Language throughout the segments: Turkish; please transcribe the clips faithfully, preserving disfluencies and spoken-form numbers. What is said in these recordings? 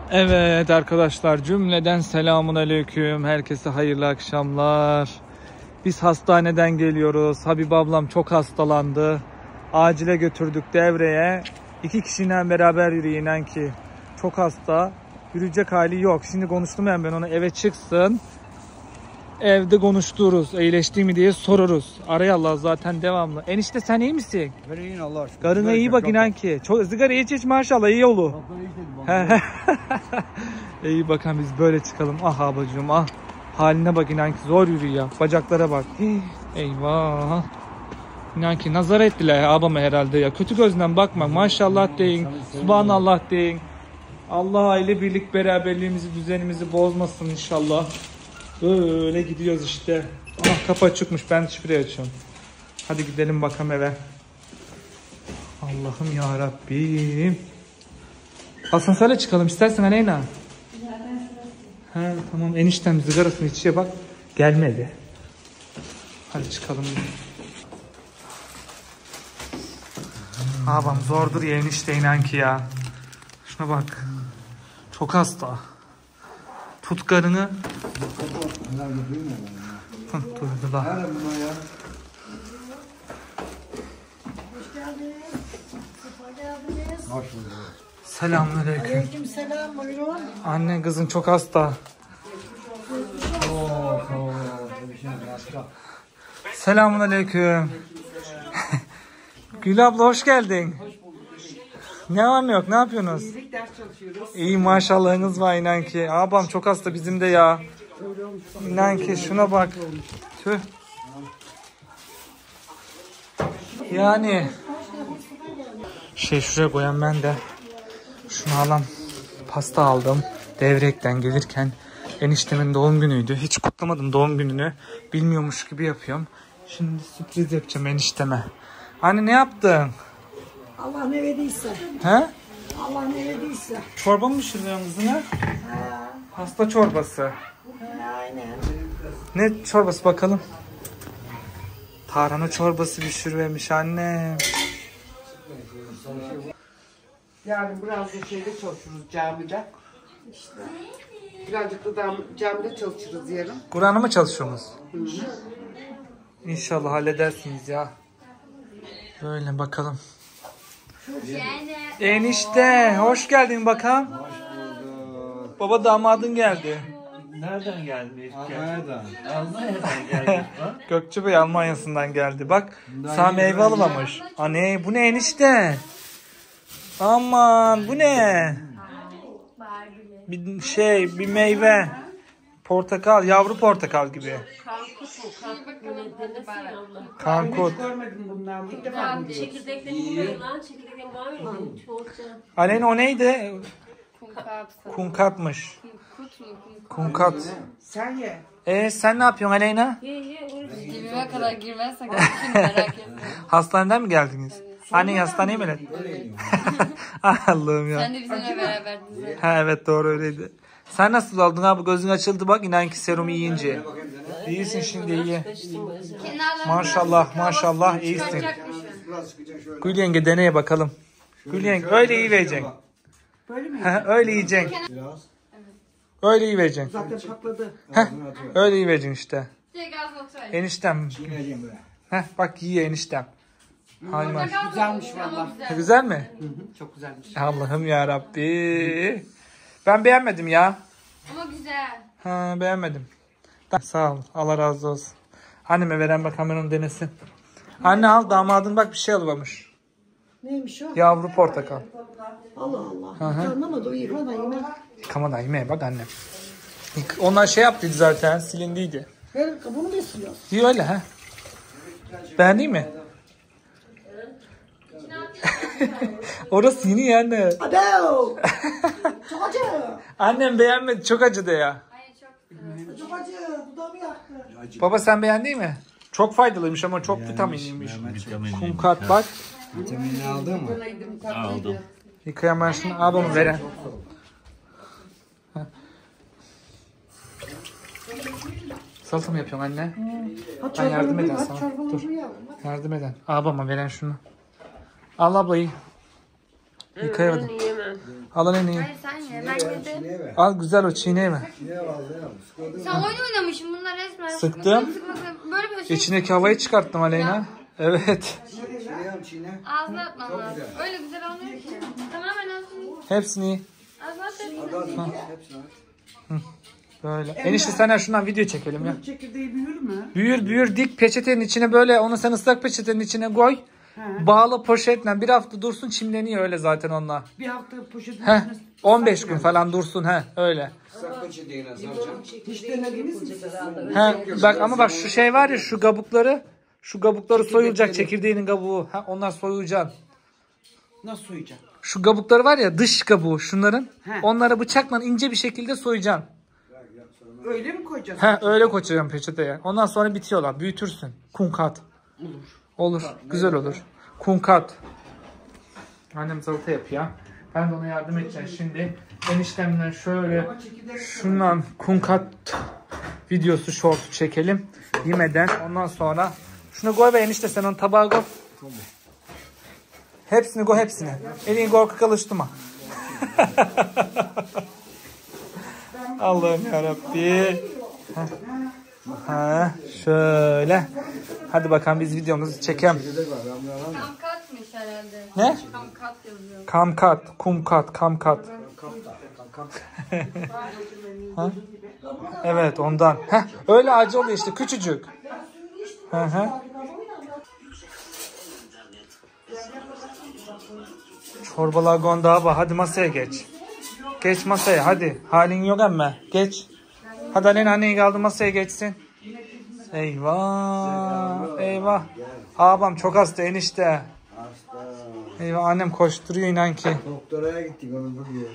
Evet arkadaşlar, cümleden selamun aleyküm. Herkese hayırlı akşamlar. Biz hastaneden geliyoruz. Habib ablam çok hastalandı. Acile götürdük devreye. İki kişiyle beraber yürüyor, inan ki. Çok hasta. Yürüyecek hali yok. Şimdi konuştum ben, ben ona eve çıksın. Evde konuştururuz. İyileşti mi diye sorarız. Arayallah zaten devamlı. Enişte sen iyi misin? Ben iyiyim Allah aşkına. Karına iyi bak, inan ki. Çok sigara iç iç maşallah, iyi olur. İyi bakalım, biz böyle çıkalım. Ah abacığım ah. Haline bak, inan ki zor yürüyor. Bacaklara bak. Eyvah. İnan ki nazar ettiler abama herhalde ya. Kötü gözden bakma. Maşallah deyin. Subhanallah deyin. Allah aile birlik beraberliğimizi, düzenimizi bozmasın inşallah. Böyle gidiyoruz işte. Ah, kapı açıkmış, ben şifreyi açıyorum. Hadi gidelim bakalım eve. Allah'ım ya Rabbim. Asansörle çıkalım istersen Aleyna. He tamam, eniştem sigarasını içiyor bak. Gelmedi. Hadi çıkalım. Abam zordur ya enişte, inan ki ya. Şuna bak. Çok hasta. Tut karını. Duydular. Selamünaleyküm. Aleykümselam, buyurun. Anne, kızın çok hasta. Selamünaleyküm. Gül abla hoş geldin. Ne var ne yok, ne yapıyorsunuz? İyilik ders çalışıyoruz. İyi maşallahınız var, inan ki. Abam çok hasta bizim de ya. İnan ki şuna bak. Tüh. Yani. Şey şuraya koyan ben de. Şunu alam. Pasta aldım. Devrekten gelirken. Eniştemin doğum günüydü. Hiç kutlamadım doğum gününü. Bilmiyormuş gibi yapıyorum. Şimdi sürpriz yapacağım enişteme. Anne ne yaptın? Allah ne verdiyse. He? Allah ne verdiyse. Çorba mı pişiriyorsun kızına? Ha, Pasta çorbası. ha, aynen. Ne çorbası bakalım? Tarhana çorbası pişirmemiş annem. Yani biraz da şeyde çalışırız camide. İşte. Birazcık da dam- camide çalışırız yarın. Kur'an'a mı çalışıyorsunuz? İnşallah halledersiniz ya. Böyle bakalım. Enişte hoş geldin bakalım. Hoş bulduk. Baba damadın geldi. Nereden gelmiş? Almanya'dan. Almanya'dan gelmiş lan. Gökçe Bey Almanya'sından geldi. Bak sana meyve alıvermiş. Anne bu ne enişte? Aman bu ne? Bir şey, bir meyve. Portakal, yavru portakal gibi. Kankut. Görmedim bundan. İlk defa Ya görüyorum. çekirdeklerini yiyor lan. Çekirdeklerini var mı? Çoğulca. Aleyna o neydi? Kunkat. Kunkatmış. Kut mu? Kunkat. Sen ye. E sen ne yapıyorsun Aleyna? Ye ye. Orası. Dibime kadar girmezsek artık merak etme. Hastaneden mi geldiniz? Anne hastaneye mi geldin? Allah'ım ya. Sen de bizimle beraberdin zaten. Ha evet doğru öyleydi. Sen nasıl oldun abi? Gözün açıldı bak, inan ki serumu yiyince. İyisin şimdi, iyi. Maşallah maşallah iyisin. Gül yenge deneye bakalım. Gül yenge öyle iyi vereceksin. Böyle mi? Ha, öyle yiyeceksin. Biraz. Öyle iyi vereceksin. Zaten patladı. Heh, öyle iyi vereceksin işte. Direkt ağzına oturayım. Eniştem. Çiğneyeceğim böyle. Heh, bak yiyor eniştem. Hay maşallah. Güzelmiş valla. Güzel mi? Çok güzelmiş. Allah'ım ya Rabbi. Ben beğenmedim ya. Ama güzel. Ha, beğenmedim. Da, sağ ol. Allah razı olsun. Anneme veren bak, hemen onu denesin. Anne al, damadın bak bir şey alıvermiş. Neymiş o? Yavru portakal. Allah Allah. Anlamadı o yıkama yemek. Yıkamadan yemeğe bak annem. Yık- Onlar şey yaptıydı zaten, silindiydi. Her kabuğunu besliyor. İyi öyle ha. Beğendin mi? Orası yeni yani. Ado! Çok acı. Annem beğenmedi, çok acıdı ya. Çok acı. Dudağımı yaktı. Baba sen beğendin mi? Çok faydalıymış ama çok vitaminliymiş. Kumkat bak. Vitaminini aldın mı? Aldım. Yıkayan ben şunu abamı veren. Salata mı yapıyorsun anne? Ha, Ben yardım çorbanı eden duy, sana. ha, çorbanı Dur. duy yavrum. Yardım eden. Abama veren şunu. Al ablayı. Yıkayamadım. Onu yiyemem. Al en iyi. Hayır sen ye. Ben yedim. Çiğneye ver. Al güzel o çiğneyi mi? Çiğneye var Zeynep. Sıkıldın Sen mı? oyun oynamışsın bunlar resmen. Sıktım. Sıkmak- Böyle bir şey. İçindeki havayı çıkarttım Aleyna. Evet. Çiğneye al çiğne. Ağzına atman lazım. Öyle güzel olmuyor ki. Tamamen ağzını. Hepsini Ağzına at. Hadi hadi. Hepsini at. böyle. Enişte sen şundan video çekelim ya. Çekirdeği büyür mü? Büyür büyür dik peçetenin içine böyle onu sen ıslak peçetenin içine koy. Bağla poşetle bir hafta dursun çimleniyor öyle zaten onunla. Bir hafta poşetin Heh, içine on beş gün falan dursun he öyle. Sakla çiğneyi nasıl alacaksın? hiç denediniz mi? He, bak ama bak şu şey var ya şu kabukları şu kabukları soyulacak çekirdeğinin kabuğu. Ha, onlar soyulacaksın. Nasıl soyacaksın? Şu kabukları var ya dış kabuğu şunların. He. Onları bıçakla ince bir şekilde soyacaksın. Öyle mi koyacağız? He öyle koyacaksın peçeteye. Ondan sonra bitiyorlar. Büyütürsün. Kunkat. Olur. Olur. Güzel olur. Kunkat. Annem salata yapıyor. Ben de ona yardım edeceğim şimdi. Eniştemden şöyle şundan kunkat videosu short çekelim. Yemeden. Ondan sonra şunu koy ve enişte sen onu tabağa koy. Hepsini koy hepsini. Elini korkak alıştırma. Allah'ım yarabbim. Ha, şöyle. Hadi bakalım biz videomuzu çekelim. Kamkatmış herhalde. Ne? Kamkat yazıyor. Kamkat, kumkat, kamkat. Ha? Evet ondan. Heh, öyle acı oluyor işte küçücük. Hı hı. Çorbalar gondaba. Hadi masaya geç. Geç masaya hadi. Halin yok emme. Geç. Hadi Aleyna anneyi kaldı masaya geçsin. Eyvah. Eyvah. Abam çok hasta enişte. Hasta. Eyvah annem koşturuyor inan ki. Doktora gittik onu bugün.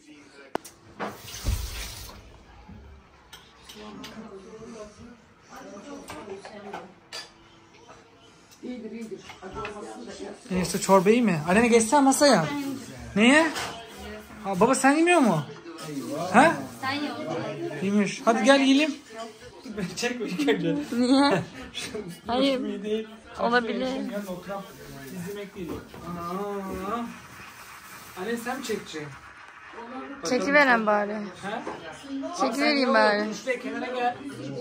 İyidir iyidir. Acı olmasın da. Enişte çorba iyi mi? Aleyna geçsene masaya. Niye? Ha, baba sen yemiyor mu? Ha? Sen ye onu. Yemiş. Hadi gel yiyelim. Çekme ilk önce. Niye? Hayır. İyi değil. Olabilir. Yanına oturan izlemek değil. Ana. Anne sen mi çekeceksin? Çekiveren bari. Ha? Çekivereyim bari. İşte kenara gel.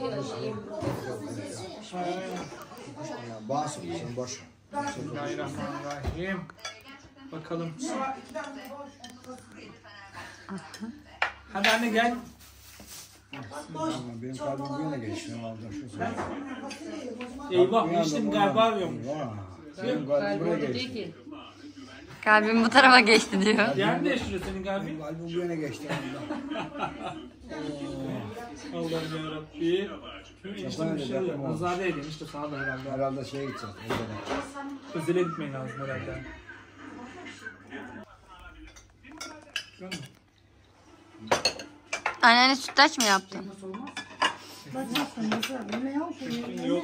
Basın sen boş. Bismillahirrahmanirrahim. Bakalım. Hadi anne gel. Benim kalbim yine geçti. Aldım şu sırada. Eyvah eniştemin galiba arıyormuş. Vay. Benim kalbim yine geçti. Kalbim bu tarafa geçti diyor. Yer mi değiştiriyor senin kalbin? Benim kalbim bu yine geçti. Allah'ım yarabbim. Eniştem bir şey yok. Azade edin işte sağ ol herhalde. Herhalde şeye gideceğiz. Özele gitmeyin lazım herhalde. Anneanne sütlaç mı yaptın? Yok.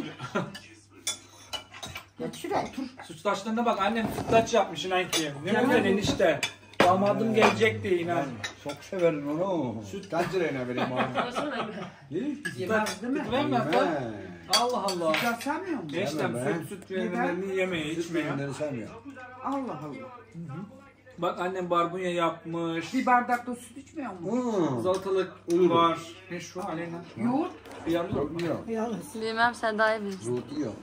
Geç şuraya otur. Sütlaçlarına bak annem sütlaç yapmış inan ki. Ne güzel enişte. Damadım gelecek diye inan. Çok severim onu. Süt kaç liraya vereyim ona? Sütlaç değil mi? Ben mi? Allah Allah. Ya sevmiyor musun? Eniştem Yemem süt süt verilmelerini yemeye içmeye. Ürünleri sevmiyorum. Allah Allah. Bak annem barbunya yapmış. Bir bardakta süt içmiyor mu? Hmm. Salatalık var. Ne şu Aleyna? Yoğurt. Yanıyor mu? Yok. Yalnız. Bilmem sen daha iyi bilirsin. Zuhut yok.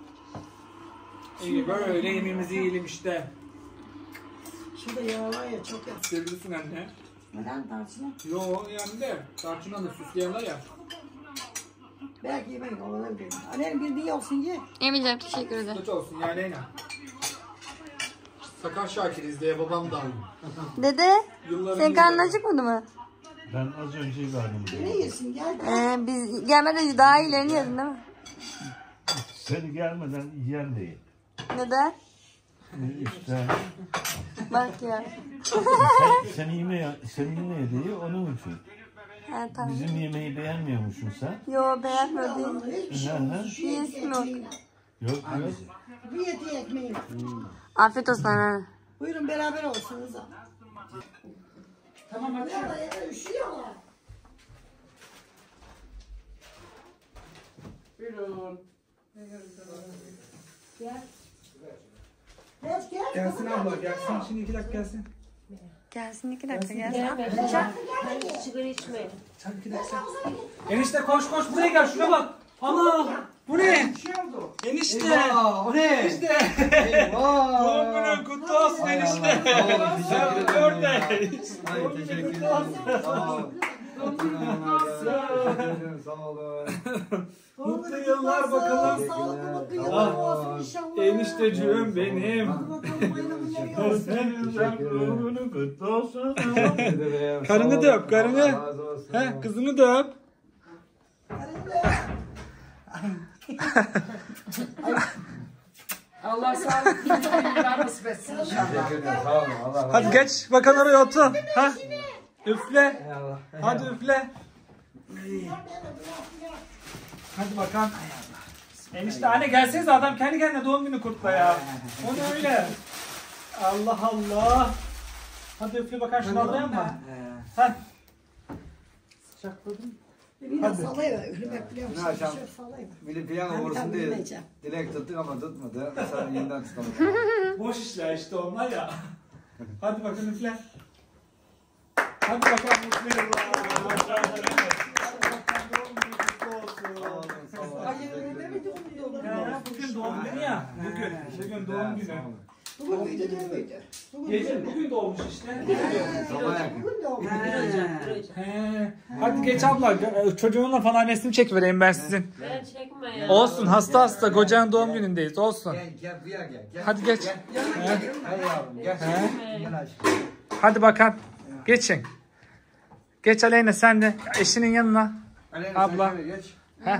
İyi böyle yemeğimizi yiyelim işte. Şurada yağ var ya çok yağ. Seviyorsun anne. Neden tarçına? Yo yani de. Tarçınla da süsleyenler ya. Belki yemeyin olabilir. Annem bildiği olsun ye. Yemeyeceğim teşekkür ederim. Süt olsun ya Aleyna. Sakar Şakir izleye babam da. Dede Yılların senin karnın yılları. acıkmadı mı? Ben az önce verdim. Ne yesin gel. Ee, biz gelmeden daha iyilerini yedin değil mi? Seni gelmeden yiyen değil. Neden? İşte Bak ya. seni yine seni yine yediği onun için. Ha, tamam. Bizim yemeği beğenmiyormuşsun sen. Yo beğenmiyor değil. Nereden? Yiyesin yok. Yok yok. Bir yedi ekmeği. Afiyet olsun anneanne. Buyurun beraber olsunuz. Tamam hadi. Ya üşüyorlar. Buyurun. Gel. Geç gel. Gelsin abla gelsin. Şimdi iki dakika gelsin. Gelsin iki dakika gelsin. Gelme. Sen sigara içme. Çak iki dakika. Enişte koş koş buraya gel şuna bak. Ana bu ne? Enişte. Eyvah, o ne? Enişte. Doğum günün kutlu olsun enişte. Ördeğiz. Ay teşekkür ederim. Sağ ol. Sağ olun. Mutlu yıllar bakalım. Sağlıklı mutlu yıllar olsun inşallah. Enişteciğim benim. Doğum günün kutlu olsun. Karını da öp, karını. He, kızını da öp. Allah sağlık yıllar nasip etsin inşallah. Teşekkür ederim. Sağ olun. Allah razı olsun. Hadi geç bakalım oraya otur. Ha? Üfle. Eyvallah. Hadi üfle. Hadi bakalım. Enişte anne gelsenize adam kendi kendine doğum günü kutla ya. O ne öyle? Allah Allah. Hadi üfle bakalım şunu alayım mı? Ha. Sıcakladım. Bir de sallayıver. Üflemek biliyor musun? Ne akşam? Bir şey sallayıver. Biri piyano Ben vursun tabii diye bilmeyeceğim. dilek tuttuk ama tutmadı. Sonra yeniden tutamadık. Boş işler işte onlar ya. Hadi bakın üfle. Hadi bakalım mutlu yıllar. Ya, bugün doğum günü ya. Bugün. Bugün doğum günü. Bugün müydü dün müydü? Bugün Gece bugün doğmuş işte. Sabah yakın. Bugün de oldu. He. Hadi geç abla. Çocuğumla falan resim çekivereyim ben sizin. Ben çekme ya. Olsun hasta hasta kocanın doğum günündeyiz olsun. Gel gel buraya gel. Gel. Hadi geç. Gel. Hadi yavrum gel. Gel aşkım. Hadi bakalım. Geçin. Geç Aleyna sen de eşinin yanına. Aleyna, Abla. sen şöyle geç. He.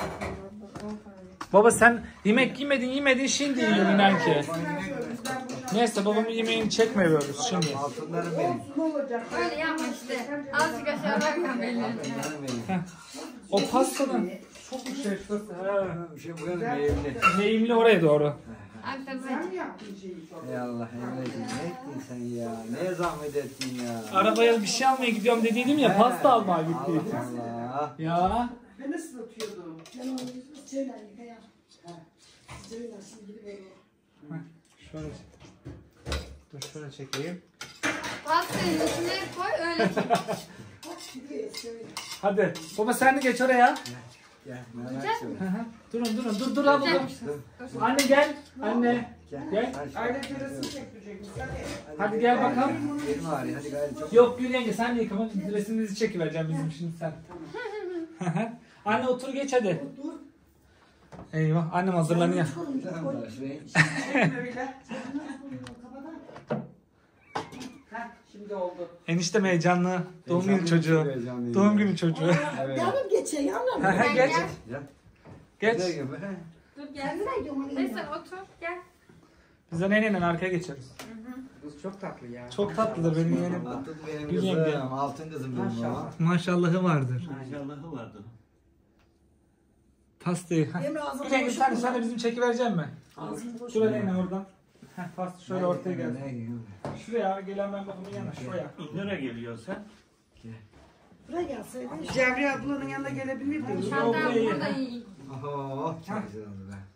Baba sen yemek yemedin yemedin şimdi yiyorsun inan ki. Neyse babamın yemeğini çekmiyoruz şimdi. Altınlarım benim. Öyle yapma işte. Azıcık aşağı bakma beni. Altınlarım benim. O pastanın çok bir şey. Bir şey buranın meyveli. Neyimli oraya doğru. Abi sen böyle. Ey Allah Emre'cim ne ettin sen ya? Neye zahmet ettin ya? Arabaya bir şey almaya gidiyorum dediydim ya pasta almaya gittiydim. Allah. Ya. Ben ıslatıyordum. Ben onu söyler yıkayar. Söyler şimdi gidip veriyor. Şöyle. Dur şöyle çekeyim. Pastayı içine koy öyle çek. Gidiyor söyler. Hadi. Baba sen de geç oraya. Gel merak etme. Durun durun dur dur abla dur. Anne gel. Anne. Gel. Aile terası çektirecekmiş. Hadi gel bakalım. Benim ağrıyor hadi gayret çok. Yok Gül yenge sen de yıkama resminizi çekivereceğim bizim şimdi sen. Anne otur geç hadi. Eyvah annem hazırlanıyor. Sen var şey. Öyle. Heh, şimdi oldu. Eniştem heyecanlı. Doğum günü Heyecanlıyım, çocuğu. çok heyecanlıyım Doğum ya. günü çocuğu. Evet. Yanım geçe yanım. Geç. Gel. Geç. Gel gibi. Dur gelsene. Neyse otur gel. Biz de neneyle arkaya geçeriz. Kız çok tatlı ya. Çok tatlıdır benim yeğenim. Altın benim Gül yenge. kızım. Altın kızım benim Maşallah. ama. Maşallahı vardır. Maşallahı vardı. Pastayı. Benim ağzım Gül yenge sen, sen de bizim çekiverecek mi? Ağzım boş. Şuraya yine oradan. Heh, pasta şöyle ortaya Ne gelsin. yiyor? Şuraya gelen ben babamın yanına şuraya. Nereye geliyorsun sen? Buraya gelseydi. Cevriye ablanın yanına gelebilir miyim? Senden burada iyi. Oho çok güzel oldu be.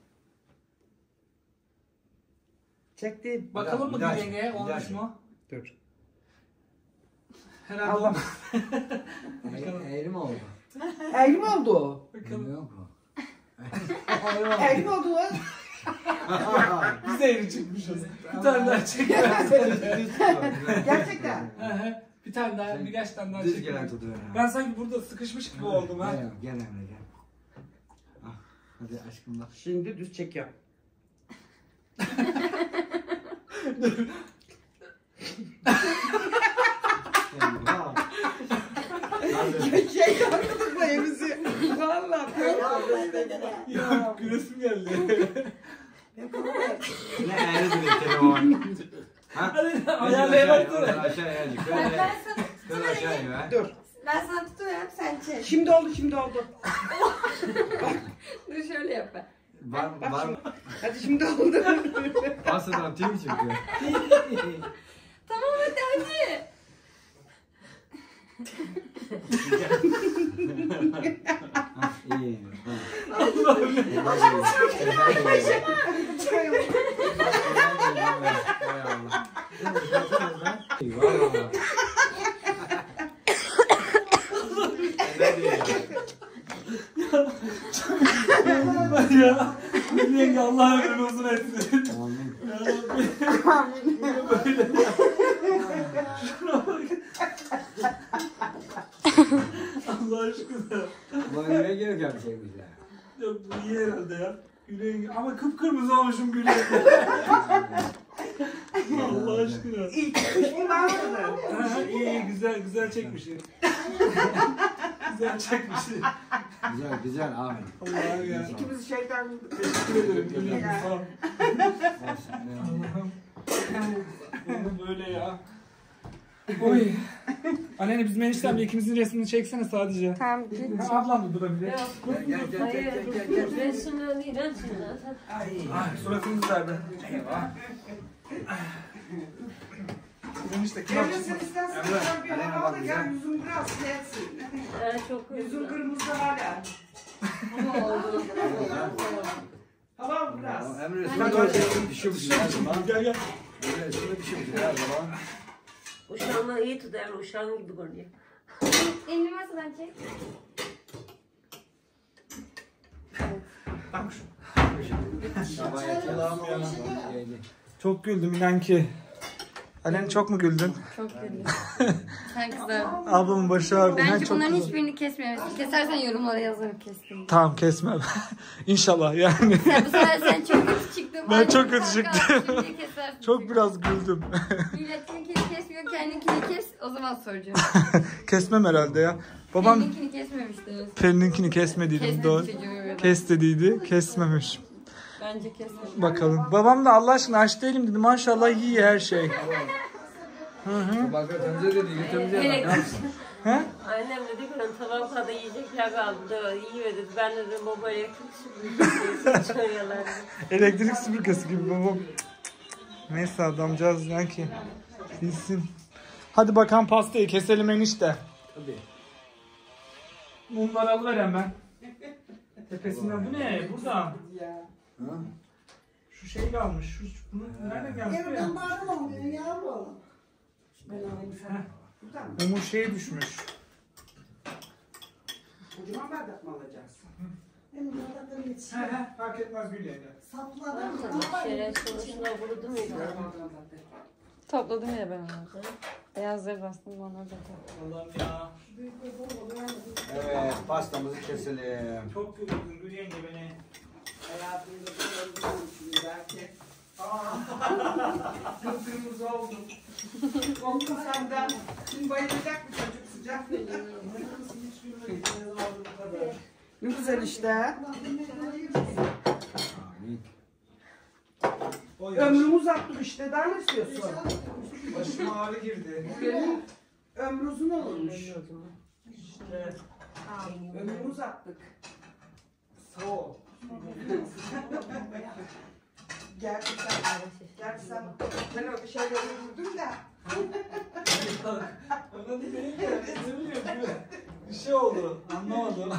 Çektim. Bakalım mı Bir daha Gül çek, yenge bir daha olmuş çek. mu? Dur. Herhalde Allah. olmuş. Eğri mi oldu? Eğri mi oldu? Bilmiyorum ki. Eğri mi oldu lan? Biz de eğri çıkmışız. Bir tane daha çek. Gerçekten. Bir tane daha, birkaç tane daha Düz çek. gelen tutuyor. Ben sanki burada sıkışmış gibi oldum ha. Gel gel Emre gel. Ah, hadi aşkım bak. Şimdi düz çek yap. Şey yapmadık mı evimizi? Valla. Ya gülesim geldi. Ne eğri duruyor telefon. Ha? Hadi ayarlayamadım. Aşağıya azıcık. Şöyle. Şöyle aşağıya. Dur. Ben sana tutuyorum sen çek. Şimdi oldu şimdi oldu. Dur şöyle yap ben. Var Bak var. şimdi. Hadi şimdi oldu. Aslında tüy mü çıkıyor? Tamam hadi hadi. İyi. Eyvah. Ne diyor ya? ya. Gül yenge Allah ömrünü uzun etsin. Amin. Böyle. Allah aşkına. Ulan nereye geleceğim şeymiş ya? Yok bu iyi herhalde ya. Gül yenge. Ama kıpkırmızı olmuşum Gül yenge. Allah aşkına. İlk çıkmış mı var mı? Ha, iyi iyi güzel güzel çekmişsin. Güzel çekmişsin. Güzel güzel amin. Allah'ım ya. İkimiz şeyden... Teşekkür ederim Gül yenge. Sağ ol. Olsun, ne Allah'ım. Bunu böyle ya. Oy. Anne bizim eniştemle ikimizin resmini çeksene sadece. Tamam. Ha, ablam da durabilir. Yok. Gel gel gel Hayır. gel gel gel gel. Ben şimdi değil. Ben şimdi zaten. Ay suratını düzeldi. Eyvah. Bizim enişte kim Emre yapsın? sen istersen Emre, sen bir Aleyna hava bak da bize. gel yüzün biraz gelsin. Ben çok Yüzün üzüldüm. kırmızı hala. Hava biraz. Emre üstüne koyacaksın düşüyormuş her zaman. Gel gel. Emre üstüne düşüyormuş her zaman. Uşağımla iyi tut Emre. Uşağım gibi görünüyor. Elini masadan çek. Bak şu. Sabah yatalım ya. Çok güldüm inan ki. Alen çok mu güldün? Çok güldüm. Sen güzel. Ablamın başı ağrıdı. Ben Bence çok bunların güldüm. hiçbirini kesmeyelim. Kesersen yorumlara yazarım kestim. Tamam kesmem. İnşallah yani. Sen bu sefer sen çok kötü çıktın. Ben Bence çok bir kötü şarkı çıktım. al, şimdi kesersin. Çok biraz güldüm. Milletininkini kesmiyor, kendinkini kes. O zaman soracağım. Kesmem herhalde ya. Babam Kendinkini kesmemiştiniz. Pelin'inkini kesmediydim Kesmedi doğru. çocuğu böyle. Kes dediydi. Kesmemiş. Bence kesmedi. Bakalım. Babam da Allah aşkına aç değilim dedi. Maşallah iyi her şey. Bak temizle dedi. Temizle Hele- dedi. He? Annem dedi ki ben tabaklarda yiyecekler kaldı da iyi ve dedi. Ben dedim baba elektrik süpürgesi çalıyorlar. Elektrik süpürgesi gibi babam. Neyse adamcağız yani ki. Bilsin. Hadi bakalım pastayı keselim enişte. Tabii. Mumları alıver hemen. Tepesinden bu ne? Burada. Ha? Şu şey kalmış. Şu, bunu nereden gelmiş? bu ya? Evden bağlı olmuyor yavrum. Mumun şeyi düşmüş. Kocaman bardak mı alacaksın? Hem yolda He yetişiyor. he fark etmez Gül yenge. Sapladım. Şeref sonuçta vurdu muydu? Topladım ya ben onu. Beyazları bastım onları da topladım. Allah'ım ya. Evet pastamızı keselim. Çok güldün Gül yenge beni. Hayatımda böyle belki. Kırmızı oldum. Korktum senden. Şimdi bayılacak bir çocuk sıcak. Ne güzel işte. Amin. O Ömrümü uzattım işte. Daha ne istiyorsun? Başıma ağrı girdi. Benim ömrü uzun olurmuş. İşte. Ömrümü uzattık. Sağ ol. Gerçi sen, gerçi sen, ben o bir şeyleri vurdum da. Ona değil benim de. Ne bileyim bir şey oldu. Anlamadım.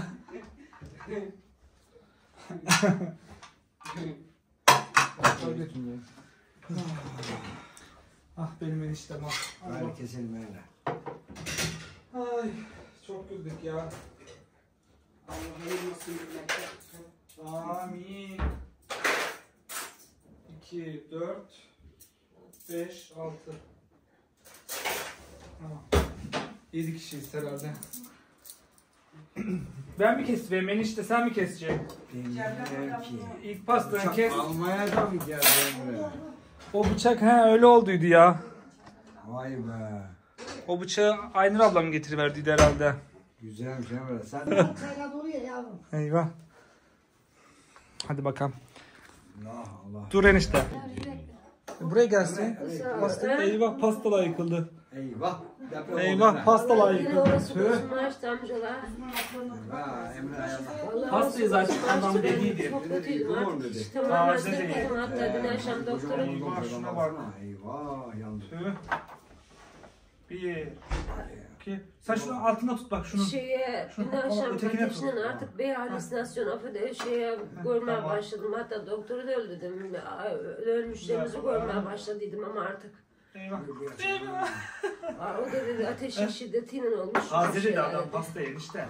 Ah benim eniştem ah. Hadi keselim öyle. Ay çok güldük ya. Allah hayırlısı yürümekte. Amin. iki, dört, beş, altı. Tamam. yedi kişiyiz herhalde. Ben mi keseceğim? Enişte sen mi keseceksin? Bilmiyorum ki. İlk pastanı kes. Almaya da mı geldi Emre? O bıçak ha öyle olduydu ya. Vay be. O bıçağı Aynur ablam getiriverdiydi herhalde. Güzelmiş Emre. Sen Çayla doluyor yavrum. Eyvah. Hadi bakalım. Allah Allah. Dur enişte. Buraya gelsin. Pasta, eyvah pastalar yıkıldı. Eyvah. Deprem Eyvah oldu. pastalar Yine yıkıldı. orası Tüh. başıma açtı amcalar. Ha, Emre ayağına. Vallahi Pastayı zaten adam dediydi. çok kötüydüm artık. dedi. İşte tamamen Taze değil. dedim hatta dün akşam doktora gittim. Eyvah, şuna bak. Eyvah yandı. Tüh. Bir, iki. Sen şunu altına tut bak şunu. Şeye, Şunu- dün akşam ötekine ateşinden tut. artık bir halüsinasyon affede şeye görmeye tamam. başladım. Hatta doktoru da öldürdüm. Ölmüşlerimizi görmeye başladıydım ama artık Eyvah. Aa, o da dedi ateşin şiddetiyle olmuş. Taze Şey dedi adam dedi. pasta enişte.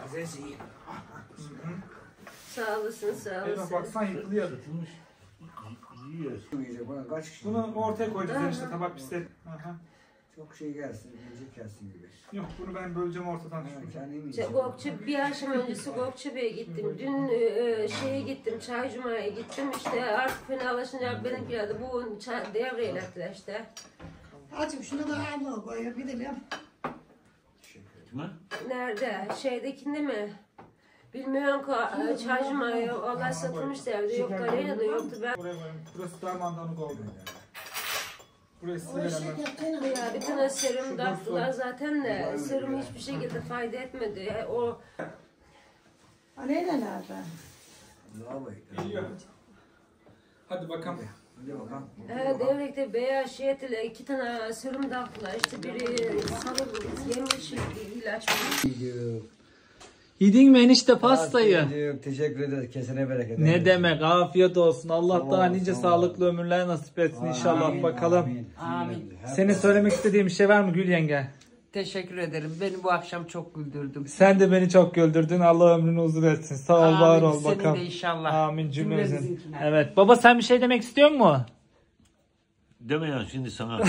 Sağ olasın sağ Eyvah olasın. baksan yıkılıyor. Yiyoruz. Kaç kişi? Bunu ortaya koyacağız enişte tabak pislet. Aha. Çok şey gelsin, yiyecek gelsin gibi. Yok bunu ben böleceğim ortadan. Sen iyi mi İşte yiyeceksin? Gokçe, bir akşam öncesi Gokçepe'ye gittim. Dün e, şeye gittim, Çay Cuma'ya gittim. İşte artık fenalaşınca benimkiler de bu çay, devreyle ettiler işte. Açık şunu da abla koyuyor gidelim. Kime? Nerede? Şeydekinde mi? Bilmiyorum ki e, Çay Cuma'ya Allah satılmış evde. Yok Galeria'da yoktu ben. Buraya koyayım. Burası darmandanlık oldu. Buraya size O veremem. şeker Ya bir tane serum taktılar zaten de serum hiçbir şekilde fayda etmedi. O Aleyna nerede? Lavaboya. Geliyor. Hadi bakalım. Hadi bakalım. e, devrekte beyaz şiyetiyle iki tane serum taktılar. İşte biri sarı yemiş ilaç. Yiyecek. Yedin mi enişte pastayı? Yiyecek. Teşekkür ederiz. Kesene bereket. Ne demek, afiyet olsun. Allah Sağ daha ol, nice sağ ol. sağlıklı ömürler nasip etsin inşallah Amin, bakalım. Amin. Amin. Senin söylemek istediğin bir şey var mı Gül yenge? Teşekkür ederim. Beni bu akşam çok güldürdün. Sen de beni çok güldürdün. Allah ömrünü uzun etsin. Sağ ol, Amin. var ol Senin bakalım. de inşallah. Amin cümlemizin. Cümlemizinkine. Evet. Baba sen bir şey demek istiyor musun? Deme ya şimdi sana.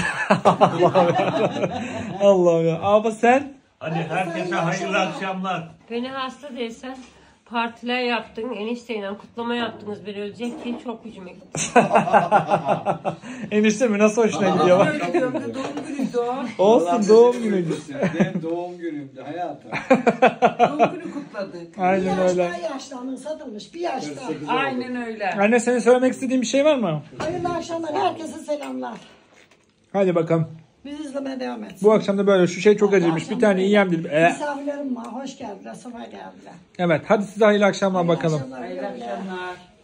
Allah ya. Abi sen? Hadi herkese hayırlı akşamlar. Beni hasta değilsen partiler yaptın, enişteyle kutlama yaptınız. Ben ölecek diye çok gücüme gitti. Enişte mi nasıl hoşuna gidiyor? Öyle diyorum da doğum günüydü o. Olsun doğum günüydü. Benim doğum günümdü hayatım. Doğum günü kutladık. Bir Aynen yaş öyle. daha yaşlandın satılmış bir yaş daha. Aynen öyle. Anne senin söylemek istediğin bir şey var mı? Hayırlı akşamlar herkese selamlar. Hadi bakalım. Bizi izlemeye devam et. Bu akşam da böyle şu şey çok acıymış. Bir tane yiyeyim dedim. Ee, Misafirlerim var hoş geldiler sabah geldiler. evet hadi size hayırlı akşamlar bakalım. Akşamlar, Hayırlı güle güle. akşamlar.